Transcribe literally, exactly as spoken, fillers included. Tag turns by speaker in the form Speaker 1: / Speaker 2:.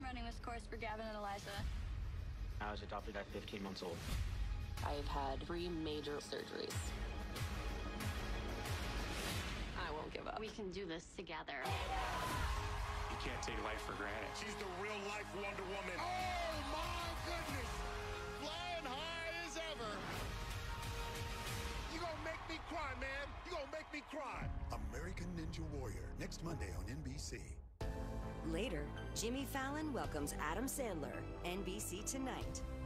Speaker 1: running this course for Gavin and Eliza.
Speaker 2: I was adopted at fifteen months old.
Speaker 3: I've had three major surgeries. I won't give up.
Speaker 4: We can do this together.
Speaker 5: You can't take life for granted.
Speaker 6: She's the real life Wonder Woman. Oh my goodness! Flying high as ever. You gonna make me cry, man. You gonna make me cry.
Speaker 7: American Ninja Warrior, next Monday on N B C.
Speaker 8: Later, Jimmy Fallon welcomes Adam Sandler, N B C Tonight.